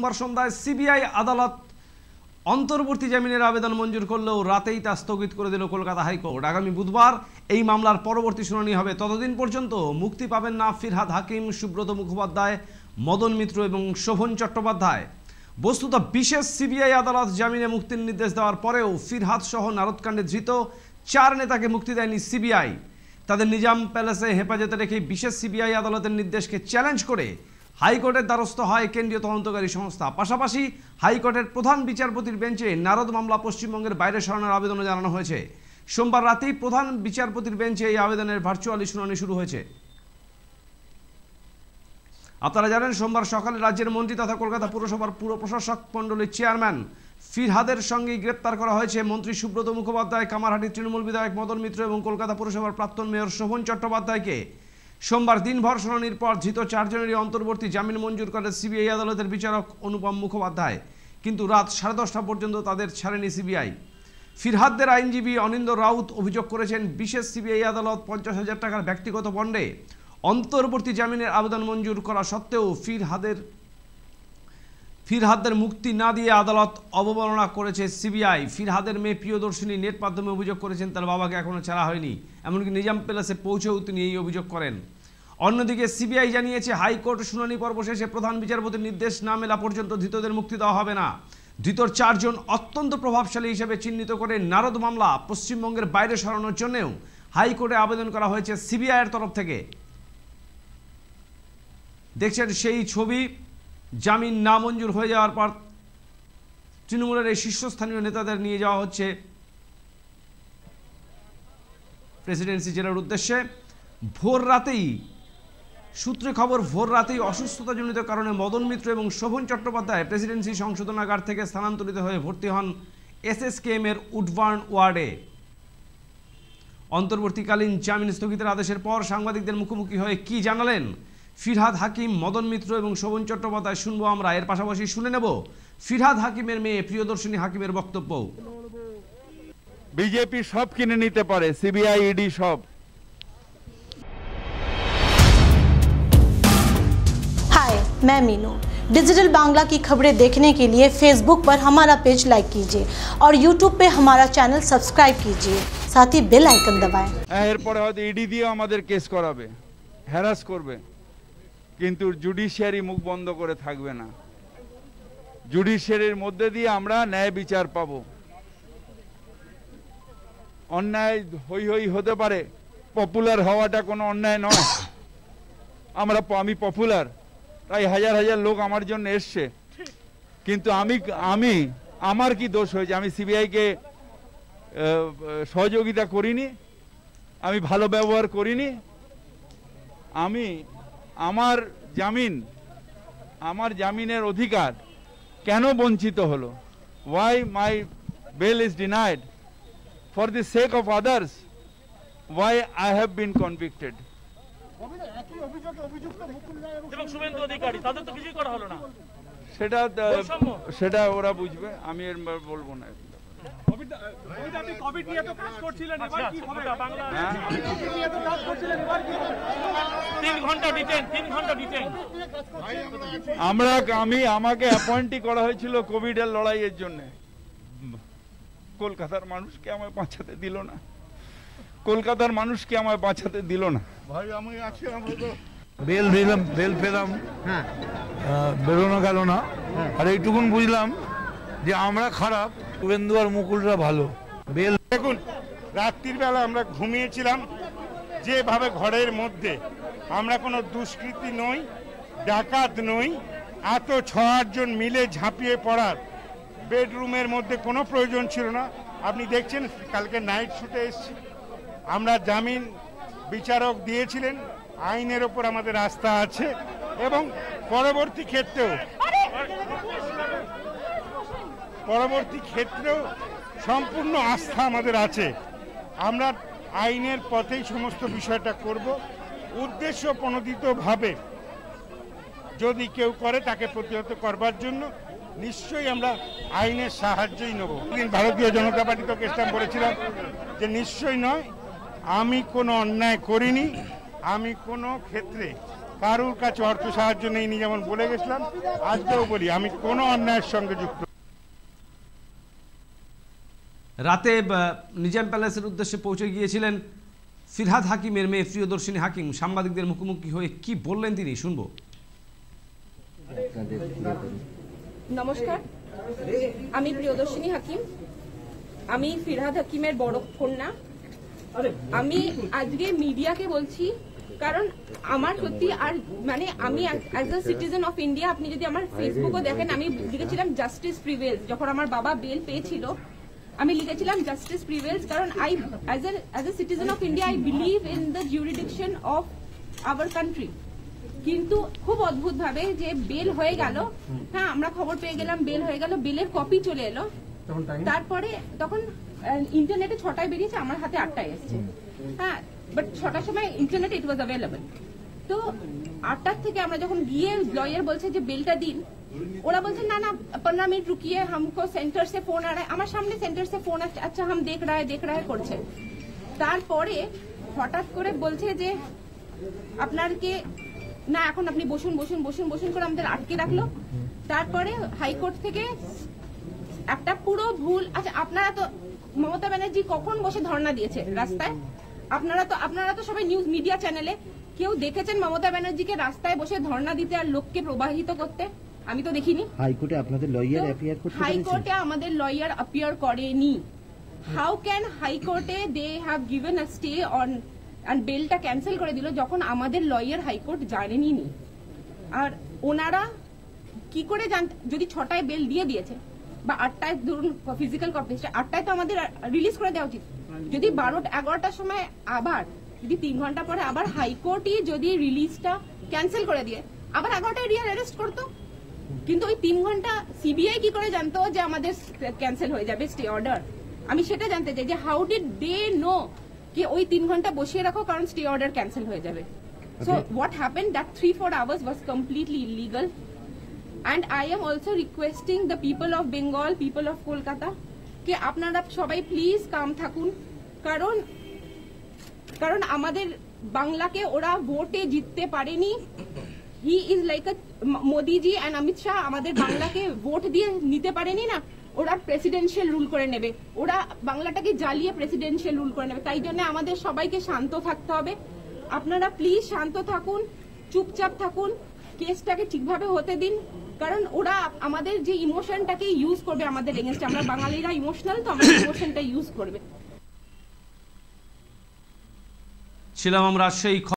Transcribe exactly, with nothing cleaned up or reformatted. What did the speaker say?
সোমবার সন্ধ্যায় সিবিআই আদালত অন্তর্বর্তী জামিনের আবেদন মঞ্জুর করলেও রাতেই তা স্থগিত করে দিল কলকাতা হাইকোর্ট। আগামী বুধবার এই মামলার পরবর্তী শুনানি হবে। ততদিন পর্যন্ত মুক্তি পাবেন না ফিরহাদ হাকিম, সুব্রত মুখোপাধ্যায়, মদন মিত্র এবং শোভন চট্টোপাধ্যায়। বস্তুত বিশেষ সিবিআই আদালত জামিনে মুক্তির নির্দেশ দেওয়ার পরেও ফিরহাদ সহ নারদকাণ্ডে ধৃত চার নেতাকে মুক্তি দেয়নি সিবিআই। তাদের নিজাম প্যালেসে হেফাজতে রেখে বিশেষ সিবিআই আদালতের নির্দেশকে চ্যালেঞ্জ করে হাইকোর্টের দ্বারস্থ হয় কেন্দ্রীয় তদন্তকারী সংস্থা। পাশাপাশি হাইকোর্টের প্রধান বিচারপতির বেঞ্চে নারদ মামলা পশ্চিমবঙ্গের বাইরে সরানোর আবেদনও জানানো হয়েছে। সোমবার রাতেই প্রধান বিচারপতির বেঞ্চে এই আবেদনের ভার্চুয়ালি শুনানি শুরু হয়েছে। আপনারা জানেন, সোমবার সকালে রাজ্যের মন্ত্রী তথা কলকাতা পুরসভার পুর প্রশাসক মণ্ডলীর চেয়ারম্যান ফিরহাদের সঙ্গে গ্রেপ্তার করা হয়েছে মন্ত্রী সুব্রত মুখোপাধ্যায়, কামারহাটির তৃণমূল বিধায়ক মদন মিত্র এবং কলকাতা পুরসভার প্রাক্তন মেয়র শোভন চট্টোপাধ্যায়কে। সোমবার দিনভর শুনানির পর ধৃত চারজনেরই অন্তর্বর্তী জামিন মঞ্জুর করে সিবিআই আদালতের বিচারক অনুপম মুখোপাধ্যায়, কিন্তু রাত সাড়ে দশটা পর্যন্ত তাদের ছাড়েনি সিবিআই। ফিরহাদদের আইনজীবী অনিন্দ রাউত অভিযোগ করেছেন, বিশেষ সিবিআই আদালত পঞ্চাশ হাজার টাকার ব্যক্তিগত বন্ডে অন্তর্বর্তী জামিনের আবেদন মঞ্জুর করা সত্ত্বেও ফিরহাদের ফিরহাদের মুক্তি না দিয়ে আদালত অবমাননা করেছে সিবিআই। ফিরহাদের মেয়ে প্রিয়দর্শিনী নেট মাধ্যমে অভিযোগ করেছেন তার বাবাকে এখনও ছাড়া হয়নি। এমনকি নিজাম প্যালেসে পৌঁছেও তিনি এই অভিযোগ করেন। অন্যদিকে সিবিআই জানিয়েছে, হাইকোর্ট শুনানি পর্ব শেষে প্রধান বিচারপতির নির্দেশ না মেলা পর্যন্ত ধৃতদের মুক্তি দেওয়া হবে না। ধৃতর চারজন অত্যন্ত প্রভাবশালী হিসেবে চিহ্নিত করে নারদ মামলা পশ্চিমবঙ্গের বাইরে সরানোর জন্যও হাইকোর্টে আবেদন করা হয়েছে সিবিআইয়ের তরফ থেকে। দেখছেন সেই ছবি। জামিন নামঞ্জুর হয়ে যাওয়ার পর তৃণমূলের এই শীর্ষস্থানীয় নেতাদের নিয়ে যাওয়া হচ্ছে প্রেসিডেন্সি জেলার উদ্দেশ্যে। ভোর রাতেই সূত্রে খবর ভোর রাতেই অসুস্থতাজনিত কারণে মদন মিত্র এবং শোভন চট্টোপাধ্যায় প্রেসিডেন্সি সংশোধনাগার থেকে স্থানান্তরিত হয়ে ভর্তি হন এস.এস.কে.এম এর উডবার্ন ওয়ার্ডে। অন্তর্বর্তীকালীন জামিন স্থগিতের আদেশের পর সাংবাদিকদের মুখোমুখি হয়ে কি জানালেন ফিরহাদ হাকিম, মদন মিত্র এবং শোভন চট্টোপাধ্যায় শুনবো আমরা। এর পাশাপাশি শুনে নেব ফিরহাদ হাকিমের মেয়ে প্রিয়দর্শিনী হাকিমের বক্তব্য। বিজেপি সব কিনে নিতে পারে, সিবিআই, ইডি সব। हाय, मैं मीनू। डिजिटल बांग्ला की खबरें देखने के लिए फेसबुक पर हमारा पेज लाइक कीजिए और यूट्यूब पे हमारा चैनल सब्सक्राइब कीजिए, साथ ही बेल आइकन दबाएं। এরপরে হয়তো ইডি দিয়ে আমাদের কেস করাবে, হ্যারাস করবে, কিন্তু জুডিশিয়ারি মুখ বন্ধ করে থাকবে না। জুডিশিয়ারির মধ্যে দিয়ে আমরা ন্যায় বিচার পাব। অন্যায় হই হই হতে পারে, পপুলার হওয়াটা কোনো অন্যায় নয়। আমরা আমি পপুলার, তাই হাজার হাজার লোক আমার জন্য এসছে, কিন্তু আমি আমি আমার কি দোষ হয়েছে? আমি সিবিআইকে সহযোগিতা করিনি, আমি ভালো ব্যবহার করিনি। আমি আমার জামিন আমার জামিনের অধিকার কেন বঞ্চিত হলো? Why my bail is denied for the sake of others? Why I have been convicted? সেটা সেটা ওরা বুঝবে, আমি এর বলবো না। আমরা আমি আমাকে অ্যাপয়েন্টই করা হয়েছিল কোভিডের লড়াইয়ের জন্য। কলকাতার মানুষকে আমায় বাঁচাতে দিল না, কলকাতার মানুষকে আমায় বাঁচাতে দিল না। ভাই আমি আছি, আমরা তো বেল দিলাম, বেল পেলাম, হ্যাঁ, বেরোনো গেল না। আর এইটুকুন বুঝলাম যে আমরা খারাপ, শুভেন্দু আর মুকুলরা ভালো। বেল দেখুন, রাত্রির বেলা আমরা ঘুমিয়েছিলাম যেভাবে ঘরের মধ্যে। আমরা কোনো দুষ্কৃতী নই, ডাকাত নই। এত ছ আটজন মিলে ঝাঁপিয়ে পড়ার বেডরুমের মধ্যে কোনো প্রয়োজন ছিল না। আপনি দেখছেন কালকে নাইট শুটে এসেছি আমরা। জামিন বিচারক দিয়েছিলেন, আইনের ওপর আমাদের আস্থা আছে এবং পরবর্তী ক্ষেত্রেও পরবর্তী ক্ষেত্রেও সম্পূর্ণ আস্থা আমাদের আছে। আমরা আইনের পথেই সমস্ত বিষয়টা করব। উদ্দেশ্য প্রণোদিতভাবে যদি কেউ করে তাকে প্রতিহত করবার জন্য নিশ্চয়ই আমরা আইনের সাহায্যই নেব। ভারতীয় জনতা পার্টি তো কেসটা বলেছিলাম যে নিশ্চয়ই নয়, আমি কোনো অন্যায় করিনি, আমি কোনো ক্ষেত্রে কারুর কাছে অর্থ সাহায্য নেইনি, যেমন বলে গেছিলাম, আজকেও বলি আমি কোনো অন্যায়ের সঙ্গে যুক্ত। রাতে নিজাম প্যালেসের উদ্দেশ্যে পৌঁছে গিয়েছিলেন ফিরহাদ হাকিমের মেয়ে প্রিয়দর্শিনী হাকিম। সাংবাদিকদের মুখোমুখি হয়ে কি বললেন তিনি, শুনবো। নমস্কার, আমি প্রিয়দর্শিনী হাকিম, আমি ফিরহাদ হাকিমের বড় কন্যা। আমি আজকে মিডিয়াকে বলছি কারণ আমার সত্যি আর মানে আমি as a citizen of India, আপনি যদি আমার ফেসবুকও দেখেন, আমি লিখেছিলাম জাস্টিস প্রিভেলস। যখন আমার বাবা বেল পেয়েছিল আমি লিখেছিলাম জাস্টিস প্রিভেলস, কারণ I as a as a citizen of India I believe in the jurisdiction of our country. কিন্তু খুব অদ্ভুত ভাবে যে বেল হয়ে গেল, হ্যাঁ আমরা খবর পেয়ে গেলাম বেল হয়ে গেল, বেলের কপি চলে এলো, তারপরে তখন ইন্টারনেটে ছটায় বেরিয়েছে, আমার হাতে আটটায় এসছে। হ্যাঁ, বাট ছটার সময় ইন্টারনেটে ইট ওয়াজ অ্যাভেলেবল। তো আটটার থেকে আমরা যখন গিয়ে লয়ার বলছে যে বেলটা দিন, ওরা বলছে না না পনেরো মিনিট রুকিয়ে, হামকো সেন্টার সে ফোন আ রা, আমার সামনে সেন্টার সে ফোন আসছে, আচ্ছা হাম দেখ রা হ্যায় দেখ রা হ্যায় করছে। তারপরে হঠাৎ করে বলছে যে আপনারকে না, এখন আপনি বসুন বসুন বসুন বসুন করে আমাদের আটকে রাখলো। তারপরে হাইকোর্ট থেকে একটা পুরো ভুল, আচ্ছা আপনারা তো মমতা ব্যানার্জি কখন বসে ধর্ণা দিয়েছে রাস্তায়? আপনারা তো আপনারা তো সবাই নিউজ মিডিয়া চ্যানেলে কেউ দেখেছেন মমতা ব্যানার্জিকে রাস্তায় বসে ধর্ণা দিতে আর লোককে প্রবাহিত করতে? আমি তো দেখিনি। হাইকোর্টে আপনাদের লয়ার অ্যাপিয়ার করতে পেরেছে? হাইকোর্টে আমাদের লয়ার অ্যাপিয়ার করেনি। হাউ ক্যান হাইকোর্টে they have given a stay on our বেলটা ক্যান্সেল করে দিল যখন আমাদের লয়ার হাইকোর্ট জানেনি নি? আর ওনারা কি করে জান, যদি ছটায় বেল দিয়ে দিয়েছে বা আটটায় ধরুন ফিজিক্যাল কপি, আটটায় তো আমাদের রিলিজ করে দেওয়া উচিত। যদি বারোটা এগারোটার সময় আবার যদি তিন ঘন্টা পরে আবার হাইকোর্টই যদি রিলিজটা ক্যান্সেল করে দিয়ে আবার এগারোটায় রিয়ার অ্যারেস্ট করতো, কিন্তু ওই তিন ঘন্টা সিবিআই কি করে জানতো যে আমাদের ক্যান্সেল হয়ে যাবে স্টে অর্ডার? আমি সেটা জানতে চাই যে হাউ ডিড দে নো কি ওই তিন ঘন্টা বসিয়ে রাখো কারণ স্টে অর্ডার ক্যান্সেল হয়ে যাবে। So what happened that three four hours was completely illegal. And I am also requesting the people of Bengal, people of Kolkata, कि আপনারা সবাই প্লিজ কাম থাকুন, কারণ কারণ আমাদের বাংলাকে ওরা ভোটে জিততে পারেনি। He is like a Modiji and Amit Shah আমাদের বাংলাকে ভোট দিয়ে নিতে পারেনি না, ওরা প্রেসিডেন্সিয়াল রুল করে নেবে, ওরা বাংলাটাকে জ্বালিয়ে প্রেসিডেন্সিয়াল রুল করে নেবে। তাই জন্য আমাদের সবাইকে শান্ত থাকতে হবে। আপনারা প্লিজ শান্ত থাকুন, চুপচাপ থাকুন, কেসটাকে ঠিকভাবে হতে দিন, কারণ ওরা আমাদের যে ইমোশনটাকে ইউজ করবে আমাদের এগেইনস্ট। আমরা বাঙালিরা ইমোশনাল, তো আমাদের ইমোশনটা ইউজ করবে। ছিলাম আমরা সেই